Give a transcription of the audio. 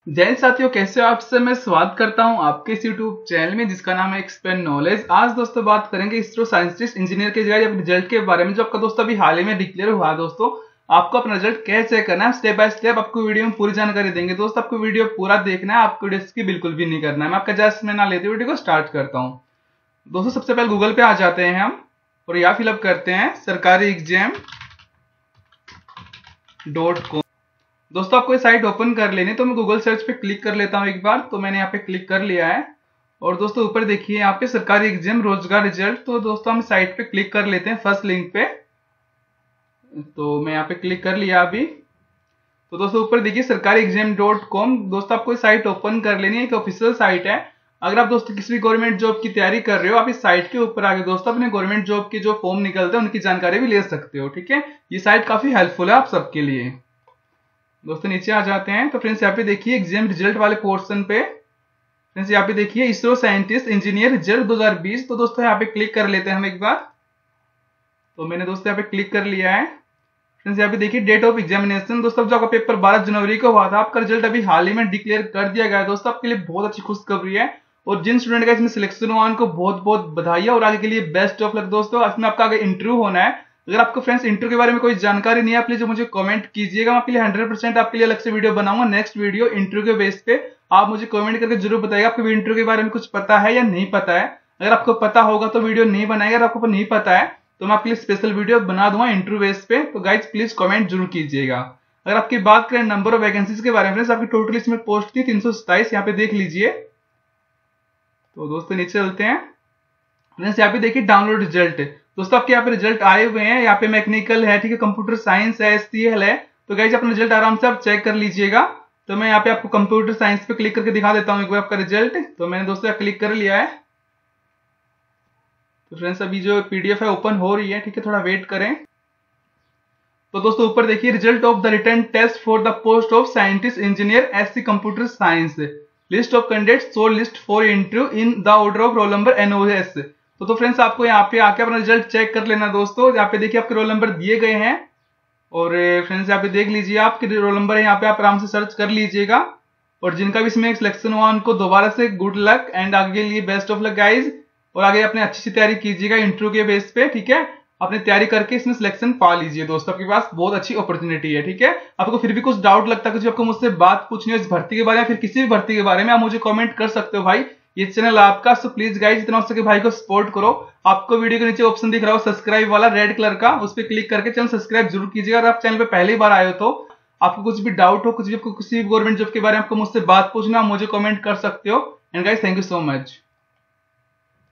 जय हिंद साथियों, कैसे हो आप सब। मैं स्वागत करता हूं आपके इस यूट्यूब चैनल में जिसका नाम है एक्सप्लेन नॉलेज। आज दोस्तों बात करेंगे इसरो साइंटिस्ट इंजीनियर के रिजल्ट के बारे में, जो आपका दोस्तों अभी हाल ही में डिक्लेयर हुआ है। दोस्तों आपको अपना रिजल्ट कैसे चेक करना है, स्टेप बाय स्टेप आपको वीडियो में पूरी जानकारी देंगे। दोस्तों आपको वीडियो पूरा देखना है, आपको वीडियो स्किप बिल्कुल भी नहीं करना है। मैं आपका जस्ट में ना लेते वीडियो को स्टार्ट करता हूँ। दोस्तों सबसे पहले गूगल पे आ जाते हैं हम और यहाँ फिलअप करते हैं sarkariexam.com। दोस्तों आपको ये साइट ओपन कर लेनी, तो मैं गूगल सर्च पे क्लिक कर लेता हूँ एक बार। तो मैंने यहाँ पे क्लिक कर लिया है और दोस्तों ऊपर देखिए यहाँ पे सरकारी एग्जाम रोजगार रिजल्ट। तो दोस्तों हम साइट पे क्लिक कर लेते हैं फर्स्ट लिंक पे। तो मैं यहाँ पे क्लिक कर लिया अभी। तो दोस्तों ऊपर देखिए sarkariexam.com। दोस्तों आपको साइट ओपन कर लेनी है, एक ऑफिशियल साइट है। अगर आप दोस्तों किसी भी गवर्नमेंट जॉब की तैयारी कर रहे हो, आप इस साइट के ऊपर आगे दोस्तों अपने गवर्नमेंट जॉब के जो फॉर्म निकलते हैं उनकी जानकारी भी ले सकते हो। ठीक है, ये साइट काफी हेल्पफुल है आप सबके लिए। दोस्तों नीचे आ जाते हैं। तो फ्रेंड्स यहाँ पे देखिए एग्जाम रिजल्ट वाले पोर्शन पे फ्रेंड्स यहाँ पे देखिए इसरो साइंटिस्ट इंजीनियर रिजल्ट 2020। तो दोस्तों यहाँ पे क्लिक कर लेते हैं हम एक बार। तो मैंने दोस्तों यहाँ पे क्लिक कर लिया है। फ्रेंड्स यहाँ पे देखिए डेट ऑफ एग्जामिनेशन। दोस्तों जो आपका पेपर 12 जनवरी को हुआ था, आपका रिजल्ट अभी हाल ही में डिक्लेयर कर दिया गया है। दोस्तों आपके लिए बहुत अच्छी खुशखबरी है और जिन स्टूडेंट का इसमें सिलेक्शन हुआ उनको बहुत बहुत बधाई है और आगे के लिए बेस्ट ऑफ लक। दोस्तों इसमें आपका आगे इंटरव्यू होना है। अगर आपको फ्रेंड्स इंटरव्यू के बारे में कोई जानकारी नहीं है, प्लीज मुझे कमेंट कीजिएगा। मैं आपके लिए 100% आपके लिए अलग से वीडियो बनाऊंगा। नेक्स्ट वीडियो इंटरव्यू के बेस पे आप मुझे कमेंट करके जरूर बताइएगा आपको इंटरव्यू के बारे में कुछ पता है या नहीं पता है। अगर आपको पता होगा तो वीडियो नहीं बनाएगा, अगर आपको नहीं पता है तो मैं आपके लिए स्पेशल वीडियो बना दूंगा इंटरव्यू बेस पे। तो गाइज प्लीज कमेंट जरूर कीजिएगा। अगर आपकी बात करें नंबर ऑफ वैकेंसीज के बारे में, फ्रेंड्स आपकी टोटल इसमें पोस्ट थी 327। यहाँ पे देख लीजिए। तो दोस्तों नीचे चलते हैं। फ्रेंड्स यहाँ पे देखिए डाउनलोड रिजल्ट। दोस्तों आपके यहाँ पे रिजल्ट आए हुए हैं। यहाँ पे मैकेनिकल है, ठीक है, कंप्यूटर साइंस है, STL है। तो गाइज अपना रिजल्ट आराम से आप चेक कर लीजिएगा। तो मैं यहाँ पे आपको कंप्यूटर साइंस पे क्लिक करके दिखा देता हूँ एक बार आपका रिजल्ट। तो मैंने दोस्तों क्लिक कर लिया है। तो फ्रेंड्स अभी जो PDF है ओपन हो रही है, ठीक है, थोड़ा वेट करें। तो दोस्तों ऊपर देखिए result of the written test for the post of scientist engineer SC computer science, list of candidates short list for interview in the order of roll number NOS। तो फ्रेंड्स आपको यहाँ पे आके अपना रिजल्ट चेक कर लेना। दोस्तों यहाँ पे देखिए आपके रोल नंबर दिए गए हैं और फ्रेंड्स यहाँ पे देख लीजिए आपके रोल नंबर है। यहाँ पे आप आराम से सर्च कर लीजिएगा और जिनका भी इसमें सिलेक्शन हुआ उनको दोबारा से गुड लक एंड आगे के लिए बेस्ट ऑफ लक गाइज। और आगे अपने अच्छी सी तैयारी कीजिएगा इंटरव्यू के बेस पे, ठीक है। अपनी तैयारी करके इसमें सिलेक्शन पा लीजिए। दोस्तों आपके पास बहुत अच्छी अपॉर्चुनिटी है, ठीक है। आपको फिर भी कुछ डाउट लगता है, कुछ आपको मुझसे बात पूछनी हो इस भर्ती के बारे में, फिर किसी भी भर्ती के बारे में, आप मुझे कमेंट कर सकते हो भाई। ये चैनल आपका, सो प्लीज गाइज जितना हो सके भाई को सपोर्ट करो। आपको वीडियो के नीचे ऑप्शन दिख रहा हो सब्सक्राइब वाला रेड कलर का, उस पर क्लिक करके चैनल सब्सक्राइब जरूर कीजिएगा। अगर आप चैनल पे पहली बार आए हो तो आपको कुछ भी डाउट हो, कुछ भी आपको किसी भी गवर्नमेंट जॉब के बारे में आपको मुझसे बात पूछना, मुझे कमेंट कर सकते हो। And guys thank you so much.